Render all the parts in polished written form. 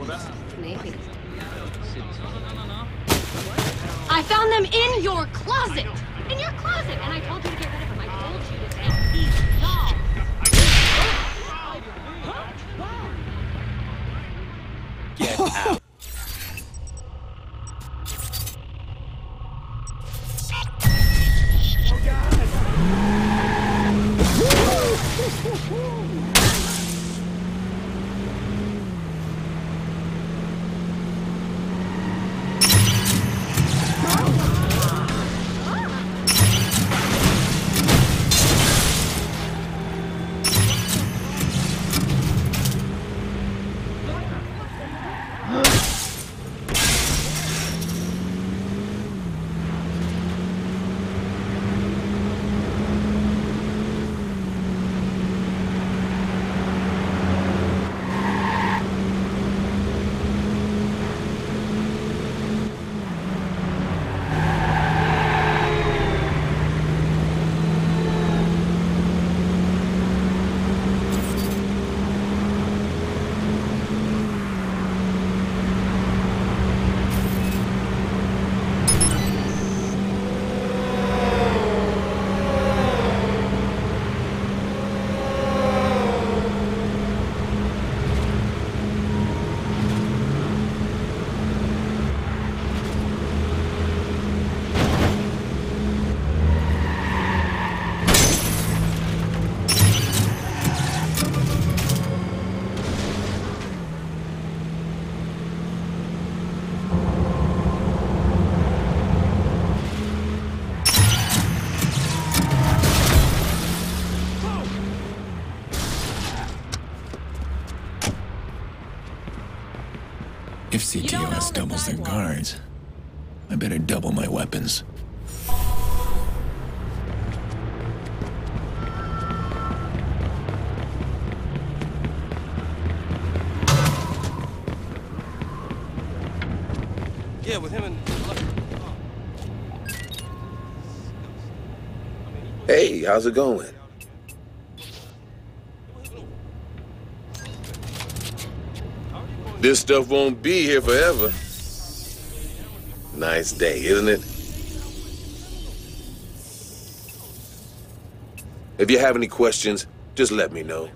Maybe. I found them in your closet! In your closet! And I told you to get rid of them. I told you to take these dolls. Get out. If CTOS doubles their guards, I better double my weapons. Yeah, with him and... Hey, how's it going? This stuff won't be here forever. Nice day, isn't it? If you have any questions, just let me know.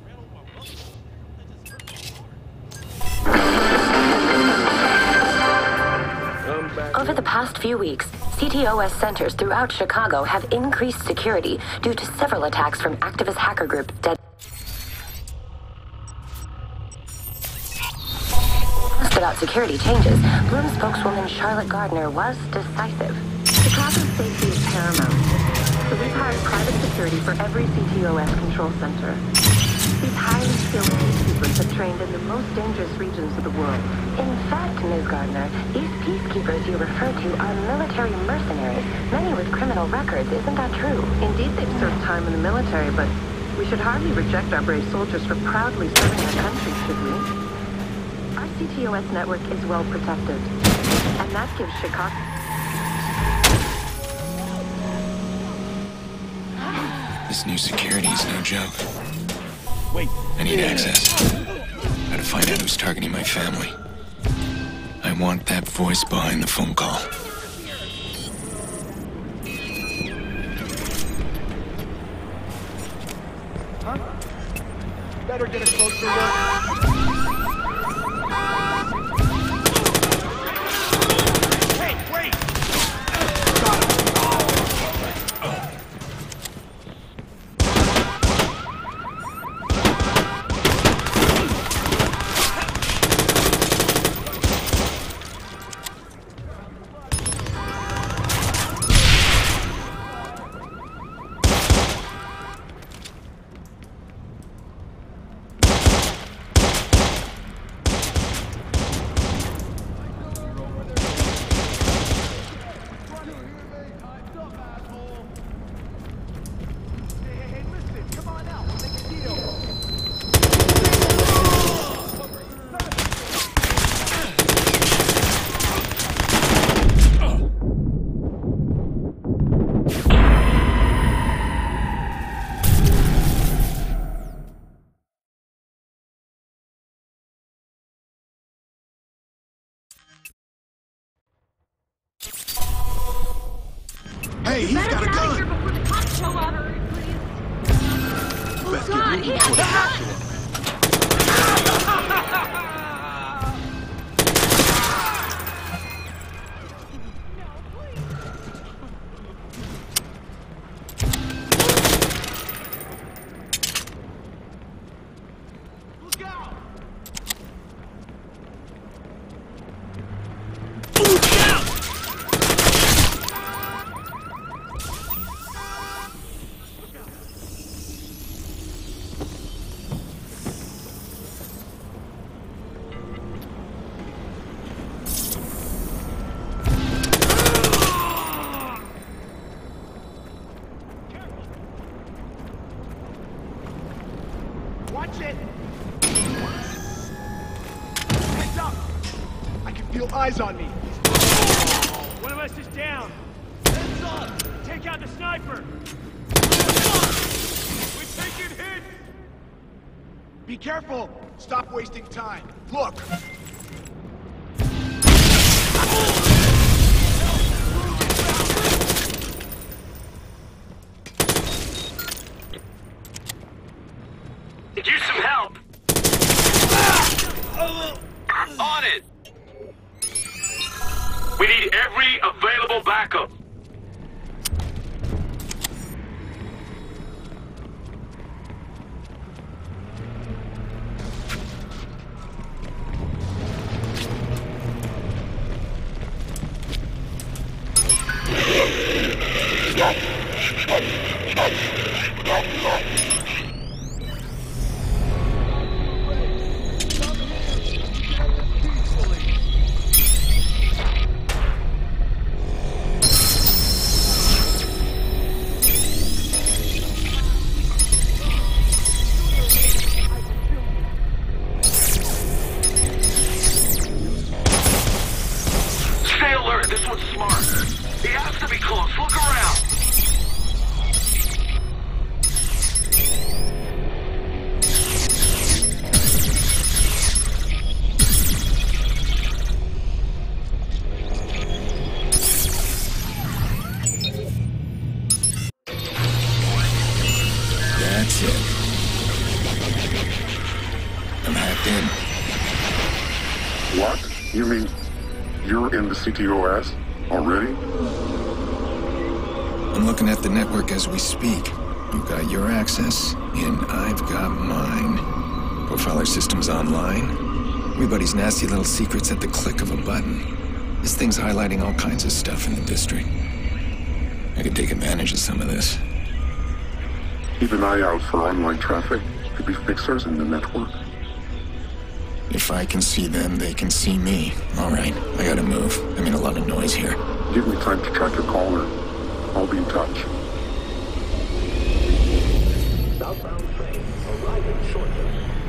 Over the past few weeks, CTOS centers throughout Chicago have increased security due to several attacks from activist hacker group Dead. Without security changes, Bloom spokeswoman Charlotte Gardner was decisive. Chicago's safety is paramount, so we've hired private security for every CTOS control center. These highly skilled peacekeepers have trained in the most dangerous regions of the world. In fact, Ms. Gardner, these peacekeepers you refer to are military mercenaries, many with criminal records. Isn't that true? Indeed, they've served time in the military, but we should hardly reject our brave soldiers for proudly serving our country, should we? Our CTOS network is well protected, and that gives Chicago... This new security is no joke. Wait. I need access. Gotta find out who's targeting my family. I want that voice behind the phone call. Huh? Better get a closer look. Hey, he's Better got a get out of here gun! before the cops show up. Oh Best get God, moving he before they has capture a him. Look out! Watch it! Heads up! I can feel eyes on me. One of us is down. Heads up! Take out the sniper! We're taking hits! Be careful! Stop wasting time. Look! Use some help! On it! We need every available backup. Stay alert, this one's smart. He has to be close, look around. That's it. I'm hacked in. What? You mean you're in the CTOS already? I'm looking at the network as we speak. You've got your access, and I've got mine. Profiler system's online. Everybody's nasty little secrets at the click of a button. This thing's highlighting all kinds of stuff in the district. I could take advantage of some of this. Keep an eye out for online traffic. Could be fixers in the network. If I can see them, they can see me. All right, I gotta move. I mean, a lot of noise here. Give me time to track your caller. I'll be in touch. Southbound train arriving shortly.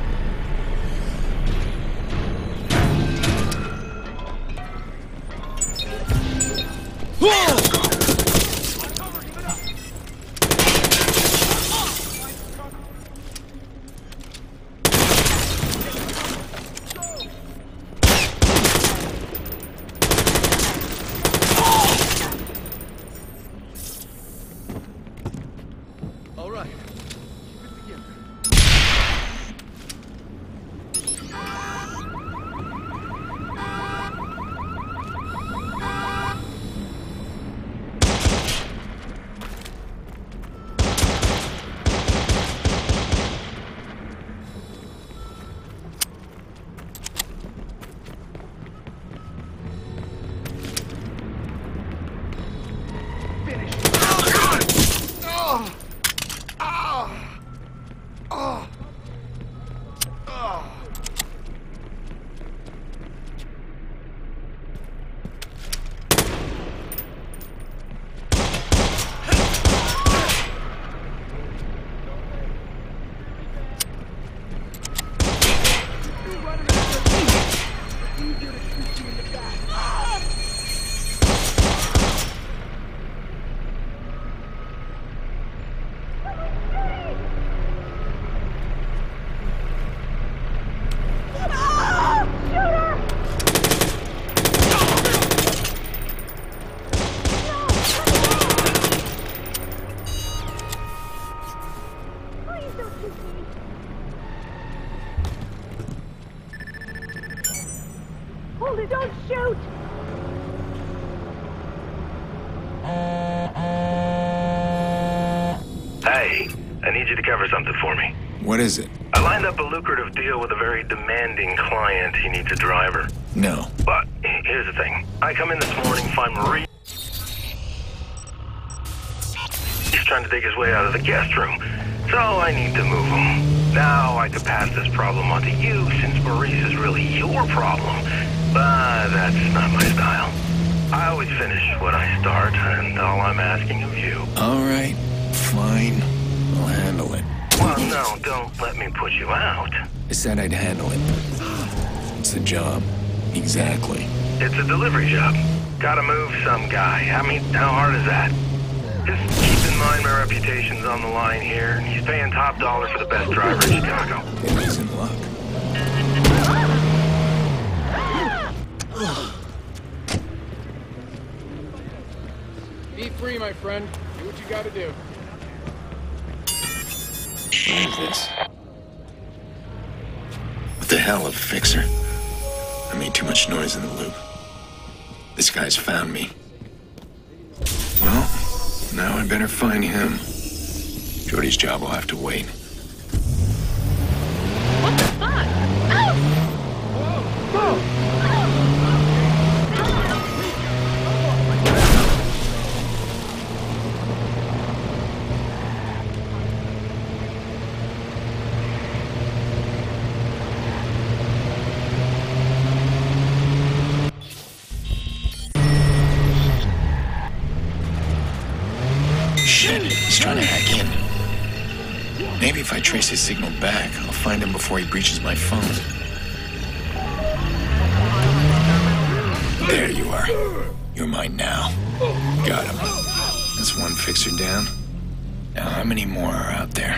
All right. Hold it, don't shoot! Hey, I need you to cover something for me. What is it? I lined up a lucrative deal with a very demanding client. He needs a driver. No. But here's the thing. I come in this morning, find Marie. He's trying to dig his way out of the guest room. So I need to move him. Now I could pass this problem on to you since Maurice is really your problem. But that's not my style. I always finish what I start, and all I'm asking of you. All right, fine. I'll handle it. Well, no, don't let me put you out. I said I'd handle it. It's the job. Exactly. It's a delivery job. Gotta move some guy. I mean, how hard is that? Just keep in mind my reputation's on the line here. He's paying top dollar for the best driver in Chicago. Then he's in luck. Be free, my friend. Do what you gotta do. What is this? What the hell, a fixer? I made too much noise in the loop. This guy's found me. Well, now I better find him. Jordy's job will have to wait. What the fuck? Shit, he's trying to hack in. Maybe if I trace his signal back, I'll find him before he breaches my phone. There you are. You're mine now. Got him. That's one fixer down. Now how many more are out there?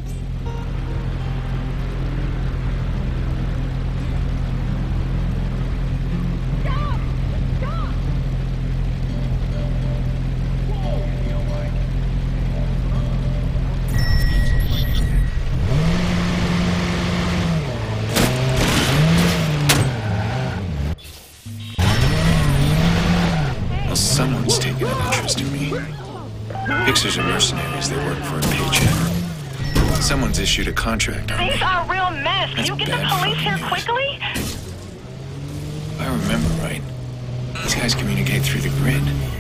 Someone's taking an interest in me. Fixers are mercenaries. They work for a paycheck. Someone's issued a contract on me. Things are a real mess. Can you get the police here quickly? If I remember right, these guys communicate through the grid.